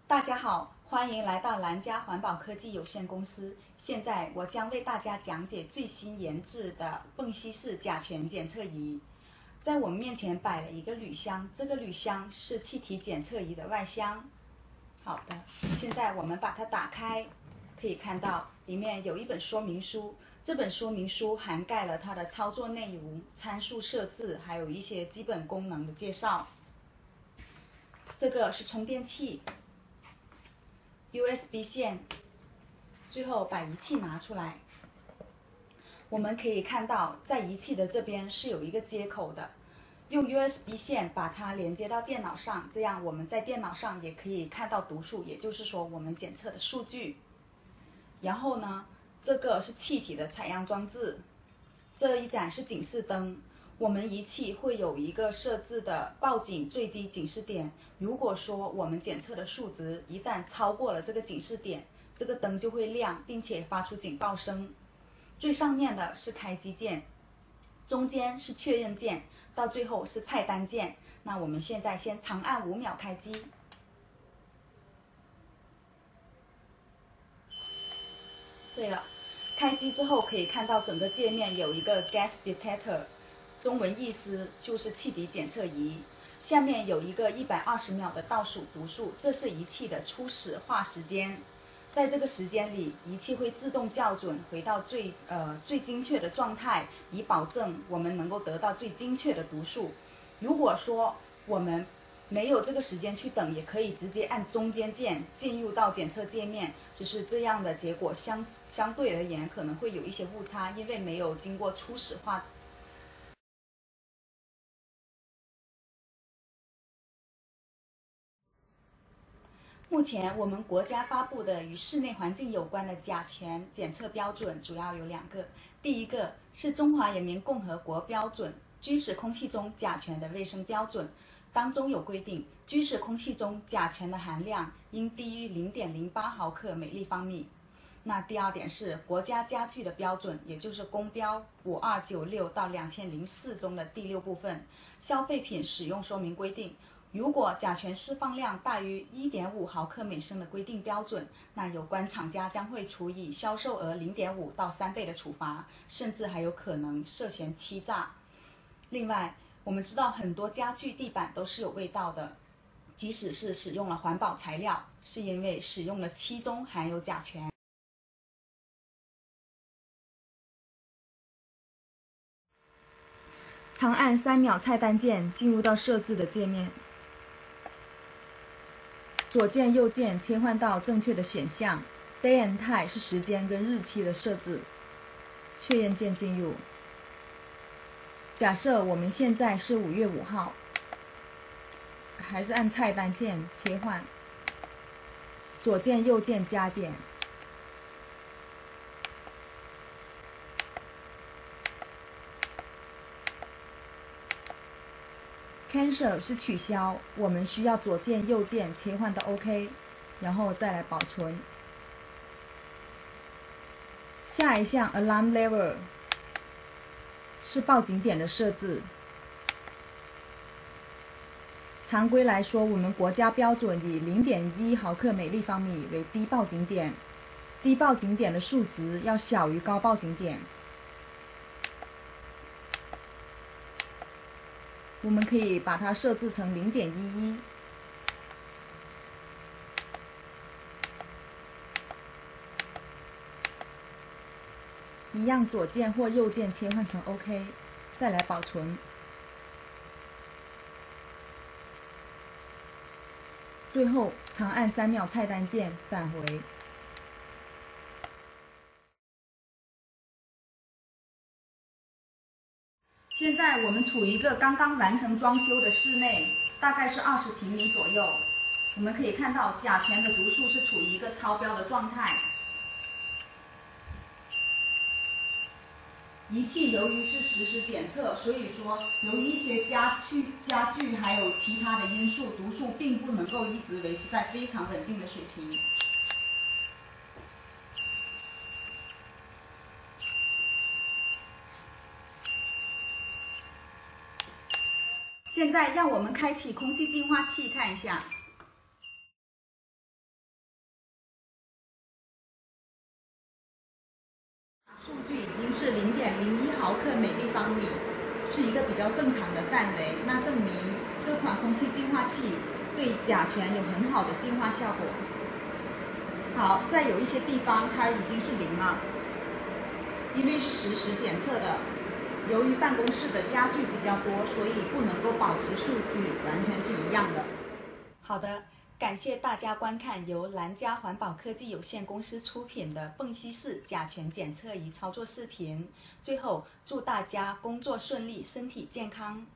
大家好，欢迎来到蓝家环保科技有限公司。现在我将为大家讲解最新研制的泵稀式甲醛检测仪。在我们面前摆了一个铝箱，这个铝箱是气体检测仪的外箱。好的，现在我们把它打开，可以看到里面有一本说明书。这本说明书涵盖了它的操作内容、参数设置，还有一些基本功能的介绍。这个是充电器。USB 线，最后把仪器拿出来。我们可以看到，在仪器的这边是有一个接口的，用 USB 线把它连接到电脑上，这样我们在电脑上也可以看到读数，也就是说我们检测的数据。然后呢，这个是气体的采样装置，这一盏是警示灯。我们仪器会有一个设置的报警最低警示点，如果说我们检测的数值一旦超过了这个警示点，这个灯就会亮，并且发出警报声。最上面的是开机键，中间是确认键，到最后是菜单键。那我们现在先长按5秒开机。对了，开机之后可以看到整个界面有一个 gas detector。中文意思就是气体检测仪，下面有一个120秒的倒数读数，这是仪器的初始化时间。在这个时间里，仪器会自动校准回到最精确的状态，以保证我们能够得到最精确的读数。如果说我们没有这个时间去等，也可以直接按中间键进入到检测界面，只是这样的结果相对而言可能会有一些误差，因为没有经过初始化。目前我们国家发布的与室内环境有关的甲醛检测标准主要有2个，第一个是中华人民共和国标准居室空气中甲醛的卫生标准，当中有规定，居室空气中甲醛的含量应低于0.08毫克每立方米。那第二点是国家家具的标准，也就是公标5296到2004中的第6部分，消费品使用说明规定。如果甲醛释放量大于1.5毫克每升的规定标准，那有关厂家将会处以销售额0.5到3倍的处罚，甚至还有可能涉嫌欺诈。另外，我们知道很多家具地板都是有味道的，即使是使用了环保材料，是因为使用了其中含有甲醛。长按3秒菜单键进入到设置的界面。左键右键切换到正确的选项 ，Day and Time 是时间跟日期的设置，确认键进入。假设我们现在是5月5号，还是按菜单键切换，左键右键加减。Cancel 是取消，我们需要左键右键切换到 OK， 然后再来保存。下一项 Alarm Level 是报警点的设置。常规来说，我们国家标准以0.1毫克每立方米为低报警点，低报警点的数值要小于高报警点。我们可以把它设置成0.11，一样左键或右键切换成 OK， 再来保存。最后长按3秒菜单键返回。现在我们处于一个刚刚完成装修的室内，大概是20平米左右。我们可以看到甲醛的读数是处于一个超标的状态。仪器由于是实时检测，所以说由于一些家具还有其他的因素，读数并不能够一直维持在非常稳定的水平。现在让我们开启空气净化器看一下。 数据已经是0.01毫克每立方米，是一个比较正常的范围，那证明这款空气净化器对甲醛有很好的净化效果。好，在有一些地方它已经是0了，因为是实时检测的。由于办公室的家具比较多，所以不能够保持数据完全是一样的。好的，感谢大家观看由蓝家环保科技有限公司出品的泵稀式甲醛检测仪操作视频。最后，祝大家工作顺利，身体健康。